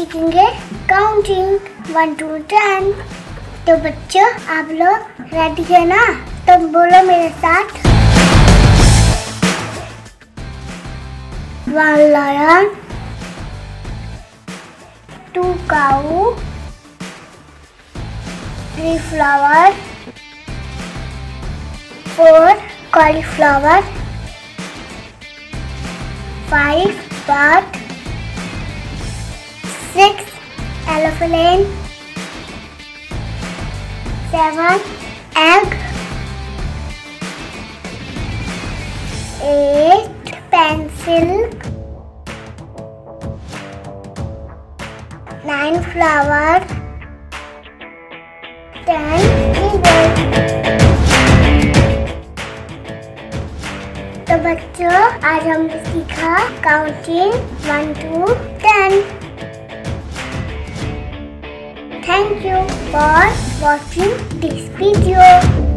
सीखेंगे counting 1 to 10। तो बच्चों आप लोग रेडी है ना? तो बोलो मेरे साथ। 1 lion, 2 cow, 3 flower, 4 cauliflower, 5 bird, 6 elephant, 7 egg, 8 pencil, 9 flower, 10 eagle। तो बच्चों आज हमने सीखा counting 1 to 10। Thank you for watching this video।